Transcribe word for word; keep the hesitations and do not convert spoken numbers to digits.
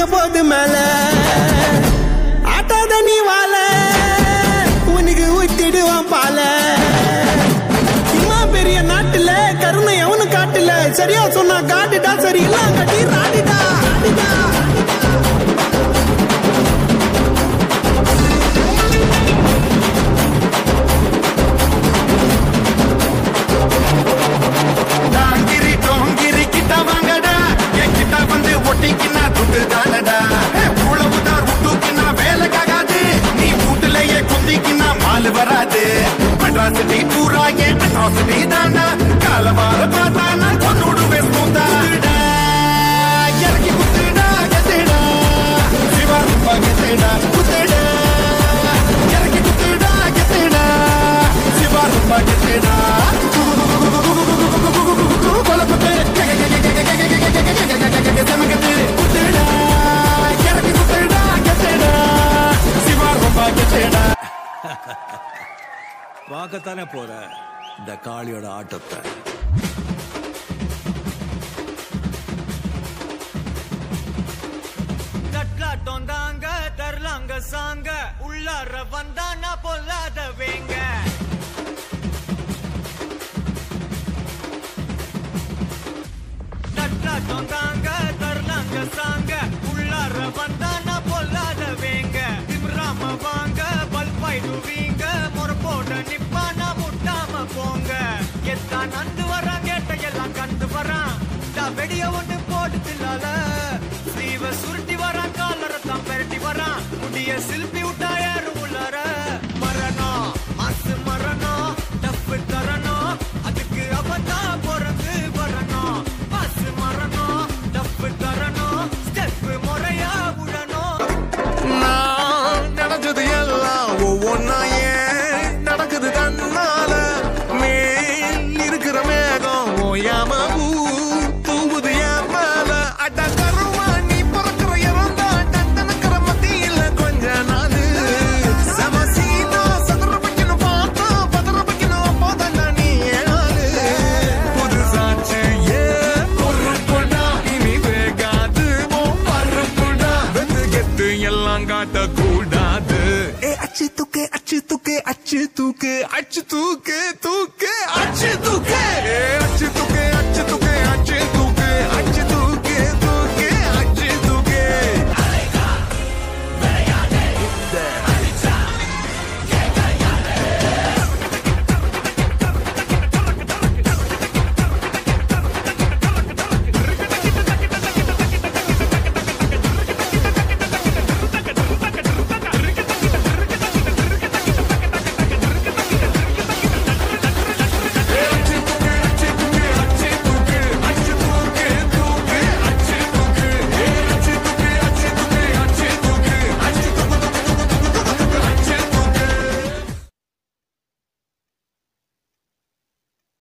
போது மேல ஆட்டாத நீ வாழ உனக்கு ஊத்திடுவான் பால இம்மா பெரிய நாட்டுல கருணை எவனு காட்டுல சரியா சொன்னா காட்டுடா சரி இல்ல கட்டி ராடிடா அட்ராசிட்டி பூரா ஏன் அட்ராசிட்டி தாண்டா காலவார பார்த்தா நான் கொண்டுடுவேன் பூந்தா இறக்கி குத்துடா கெத்துடா சிவா ரூபா கெத்துடா குத்துடா இறக்கி குத்துடா கெத்துடா சிவா ரூபா கெத்துடா கொலப்பட்டு சமகத்து குத்துடா இறக்கி குத்துடா கெத்துடா சிவா ரூபா கெத்துடா பார்க்கத்தானே போற இந்த காளியோட ஆட்டத்தை. தட்லாட்டம் தாங்க தரலாங்க சாங்க உள்ளார வந்தானா பொல்லாத வேங்க தட்லாட்டம் தாங்க தரலாங்க சாங்க உள்ளார வந்தானா பொல்லாத வேங்க திம்ராம வாங்க பல்பாயிடுவீங்க முறப்போட நிப்பானா முட்டாம போங்க எத்தான் நந்து வரான் கேட்ட எல்லாம் கண்டு வரான் வெடிய ஒண்ணு போட்டுலால ஸ்லீவ சுருட்டி வரான் காலரத்தான் பெரட்டி வரான் முடிய சில்பி விட்டா யாரும் உள்ளார மரணம் மாசு மரணம் டப்பு தரணும் அதுக்கு அவதான் பிறந்து வரணும் மாசு மரணம் டப்பு தரணும் ஸ்டெப் முறையா விடணும் நடந்தது எல்லாம் ஒவ்வொன்னா ஏன் நடக்குது கண்ணால மேல் இருக்கிற மேகம் ஓயாம தூவுது என் மேல அட கருவா நீ பறக்கிற இறந்தா டண்டனுக்கிற மத்தியில கொஞ்ச நாள் சமசீனா சதுர வைக்கணும் பார்த்தா பதற வைக்கணும் அப்போதான் நீ ஏழாளு புதுசாச்சு ஏ பொறுப்புடா இனி வேகாது பருப்புடா வெத்து கெத்து எல்லாம் காட்ட கூடாது அச்சு தூக்கு அச்சு தூக்கு அச்சு தூக்கு அச்சு தூக்கு தூக்கு அச்சு தூக்கு அச்சு தூக்கு